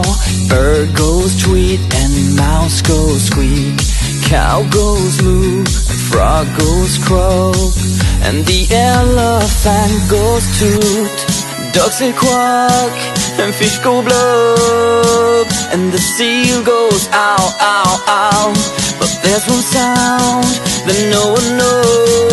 ow. Bird goes tweet and mouse goes squeak. Cow goes moo and frog goes croak. And the elephant goes toot. Ducks say quack and fish go blub. And the seal goes ow, ow, ow. But there's one sound that no one knows.